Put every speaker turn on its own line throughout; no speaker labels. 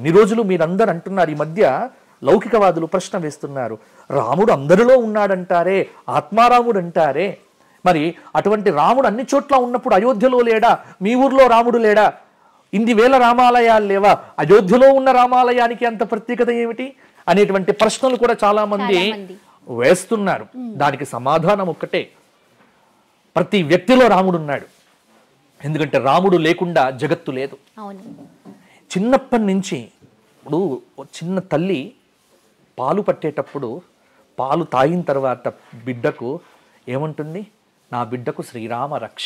ఇన్ని రోజులు మీరందరూ అంటున్నారు, ఈ మధ్య లౌకికవాదులు ప్రశ్న వేస్తున్నారు, రాముడు అందరిలో ఉన్నాడంటారే, ఆత్మారాముడు అంటారే, మరి అటువంటి రాముడు అన్ని చోట్ల ఉన్నప్పుడు అయోధ్యలో లేడా? మీ ఊర్లో రాముడు లేడా? ఇన్ని వేల రామాలయాలు లేవా? అయోధ్యలో ఉన్న రామాలయానికి అంత ప్రత్యేకత ఏమిటి అనేటువంటి ప్రశ్నలు కూడా చాలా మంది వేస్తున్నారు. దానికి సమాధానం ఒక్కటే, ప్రతి వ్యక్తిలో రాముడు ఉన్నాడు. ఎందుకంటే రాముడు లేకుండా జగత్తు లేదు. చిన్నప్పటి నుంచి ఇప్పుడు చిన్న తల్లి పాలు పట్టేటప్పుడు పాలు తాగిన తర్వాత బిడ్డకు ఏమంటుంది? నా బిడ్డకు శ్రీరామ రక్ష.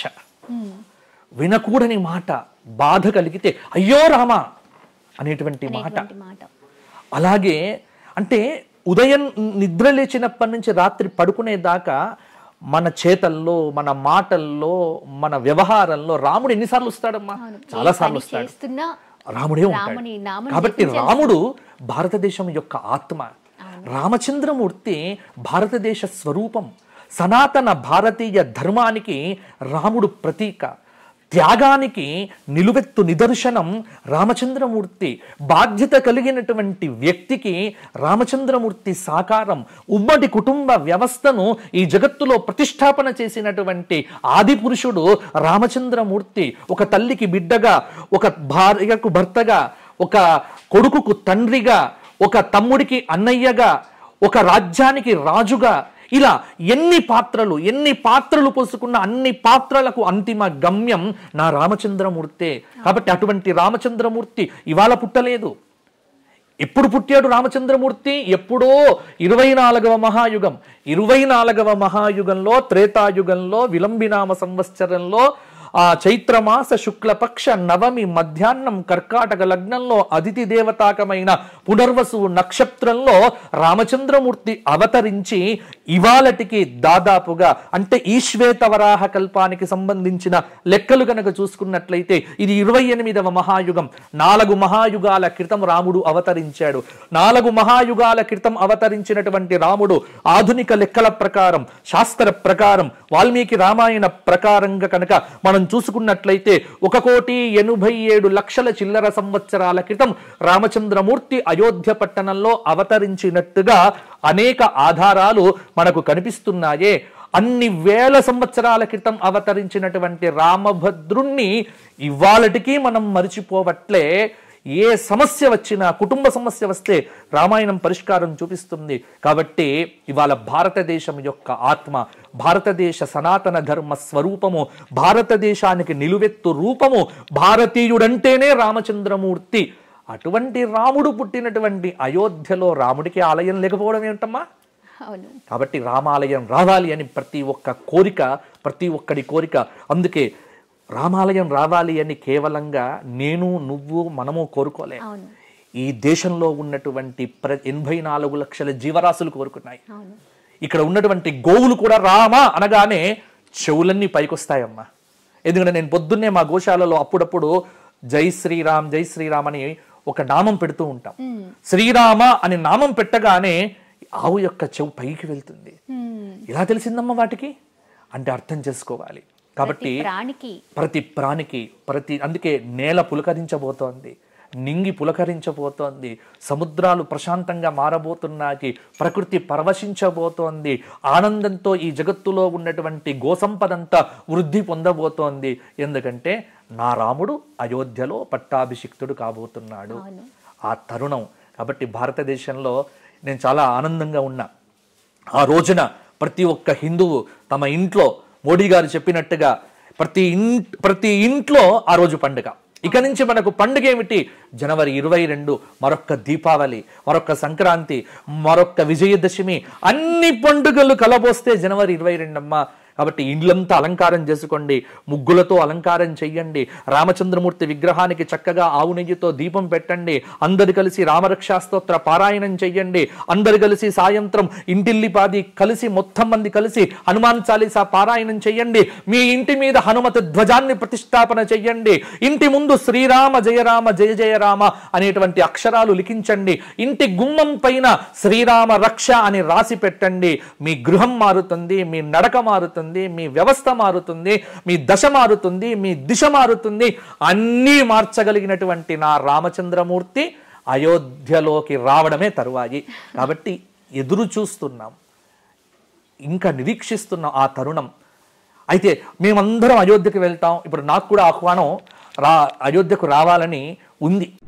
వినకూడని మాట, బాధ కలిగితే అయ్యో రామ అనేటువంటి మాట. అలాగే అంటే ఉదయం నిద్ర లేచినప్పటి నుంచి రాత్రి పడుకునేదాకా మన చేతల్లో, మన మాటల్లో, మన వ్యవహారంలో రాముడు ఎన్నిసార్లు వస్తాడమ్మా? చాలా సార్లు వస్తాడు. రాముడే ఉంటాడు. కాబట్టి రాముడు భారతదేశం యొక్క ఆత్మ. రామచంద్రమూర్తి భారతదేశ స్వరూపం. సనాతన భారతీయ ధర్మానికి రాముడు ప్రతీక. త్యాగానికి నిలువెత్తు నిదర్శనం రామచంద్రమూర్తి. బాధ్యత కలిగినటువంటి వ్యక్తికి రామచంద్రమూర్తి సాకారం. ఉమ్మడి కుటుంబ వ్యవస్థను ఈ జగత్తులో ప్రతిష్టాపన చేసినటువంటి ఆది పురుషుడు రామచంద్రమూర్తి. ఒక తల్లికి బిడ్డగా, ఒక భార్యకు భర్తగా, ఒక కొడుకుకు తండ్రిగా, ఒక తమ్ముడికి అన్నయ్యగా, ఒక రాజ్యానికి రాజుగా, ఇలా ఎన్ని పాత్రలు పోసుకున్న అన్ని పాత్రలకు అంతిమ గమ్యం నా రామచంద్రమూర్తే. కాబట్టి అటువంటి రామచంద్రమూర్తి ఇవాళ పుట్టలేదు. ఎప్పుడు పుట్టాడు రామచంద్రమూర్తి? ఎప్పుడో 24వ మహాయుగం. 24వ మహాయుగంలో, త్రేతాయుగంలో, విలంబినామ సంవత్సరంలో, ఆ చైత్రమాస శుక్లపక్ష నవమి మధ్యాహ్నం కర్కాటక లగ్నంలో అతిథి దేవతాకమైన పునర్వసు నక్షత్రంలో రామచంద్రమూర్తి అవతరించి ఇవాళటికి దాదాపుగా, అంటే ఈ శ్వేతవరాహ కల్పానికి సంబంధించిన లెక్కలు కనుక చూసుకున్నట్లయితే ఇది 28వ మహాయుగం. 4 మహాయుగాల క్రితం రాముడు అవతరించాడు. 4 మహాయుగాల క్రితం అవతరించినటువంటి రాముడు ఆధునిక లెక్కల ప్రకారం, శాస్త్ర ప్రకారం, వాల్మీకి రామాయణ ప్రకారంగా కనుక మనం చూసుకున్నట్లయితే 1,87,00,000 చిల్లర సంవత్సరాల క్రితం రామచంద్రమూర్తి అయోధ్య పట్టణంలో అవతరించినట్టుగా అనేక ఆధారాలు మనకు కనిపిస్తున్నాయే. అన్ని వేల సంవత్సరాల క్రితం అవతరించినటువంటి రామభద్రుణ్ణి ఇవాళటికి మనం మరిచిపోవట్లే. ఏ సమస్య వచ్చినా, కుటుంబ సమస్య వస్తే రామాయణం పరిష్కారం చూపిస్తుంది. కాబట్టి ఇవాళ భారతదేశం యొక్క ఆత్మ, భారతదేశ సనాతన ధర్మ స్వరూపము, భారతదేశానికి నిలువెత్తు రూపము భారతీయుడంటేనే రామచంద్రమూర్తి. అటువంటి రాముడు పుట్టినటువంటి అయోధ్యలో రాముడికి ఆలయం లేకపోవడం ఏమిటమ్మా? కాబట్టి రామాలయం రావాలి అని ప్రతి ఒక్క కోరిక, ప్రతి ఒక్కడి కోరిక. అందుకే రామాలయం రావాలి అని కేవలంగా నేను, నువ్వు, మనము కోరుకోలే. ఈ దేశంలో ఉన్నటువంటి 84 లక్షల జీవరాశులు కోరుకున్నాయి. ఇక్కడ ఉన్నటువంటి గోవులు కూడా రామ అనగానే చెవులన్నీ పైకొస్తాయమ్మా. ఎందుకంటే నేను పొద్దున్నే మా గోశాలలో అప్పుడప్పుడు జై శ్రీరామ్, జై శ్రీరామ్ అని ఒక నామం పెడుతూ ఉంటాం. శ్రీరామ అని నామం పెట్టగానే ఆవు యొక్క చెవు పైకి వెళ్తుంది. ఎలా తెలిసిందమ్మా వాటికి? అంటే అర్థం చేసుకోవాలి. కాబట్టి ప్రతి ప్రాణికి అందుకే నేల పులకరించబోతోంది, నింగి పులకరించబోతోంది, సముద్రాలు ప్రశాంతంగా మారబోతున్నాయి, ప్రకృతి పరవశించబోతోంది, ఆనందంతో ఈ జగత్తులో ఉన్నటువంటి గోసంపదంతా వృద్ధి పొందబోతోంది. ఎందుకంటే నా రాముడు అయోధ్యలో పట్టాభిషిక్తుడు కాబోతున్నాడు. ఆ తరుణం. కాబట్టి భారతదేశంలో నేను చాలా ఆనందంగా ఉన్నా. ఆ రోజున ప్రతి ఒక్క హిందువు తమ ఇంట్లో మోడీ గారు చెప్పినట్టుగా ప్రతి ఇంట్లో ఆ రోజు పండుగ. ఇక నుంచి మనకు పండుగ ఏమిటి? జనవరి 22 మరొక్క దీపావళి, మరొక్క సంక్రాంతి, మరొక్క విజయదశమి, అన్ని పండుగలు కలబోస్తే జనవరి 22 అమ్మా. కాబట్టి ఇండ్లంతా అలంకారం చేసుకోండి, ముగ్గులతో అలంకారం చెయ్యండి, రామచంద్రమూర్తి విగ్రహానికి చక్కగా ఆవు నెయ్యితో దీపం పెట్టండి, అందరు కలిసి రామరక్షాస్తోత్ర పారాయణం చెయ్యండి, అందరు కలిసి సాయంత్రం ఇంటిల్లిపాది కలిసి మొత్తం మంది కలిసి హనుమాన్ చాలీసా పారాయణం చెయ్యండి, మీ ఇంటి మీద హనుమతి ధ్వజాన్ని ప్రతిష్టాపన చెయ్యండి, ఇంటి ముందు శ్రీరామ జయ రామ జయ జయ రామ అనేటువంటి అక్షరాలు లిఖించండి, ఇంటి గుమ్మం పైన శ్రీరామ రక్ష అని రాసి పెట్టండి. మీ గృహం మారుతుంది, మీ నడక మారుతుంది, మీ వ్యవస్థ మారుతుంది, మీ దశ మారుతుంది, మీ దిశ మారుతుంది. అన్నీ మార్చగలిగినటువంటి నా రామచంద్రమూర్తి అయోధ్యలోకి రావడమే తరువాయి. కాబట్టి ఎదురు చూస్తున్నాం, ఇంకా నిరీక్షిస్తున్నాం ఆ తరుణం. అయితే మేమందరం అయోధ్యకు వెళ్తాం. ఇప్పుడు నాకు కూడా ఆహ్వానం అయోధ్యకు రావాలని ఉంది.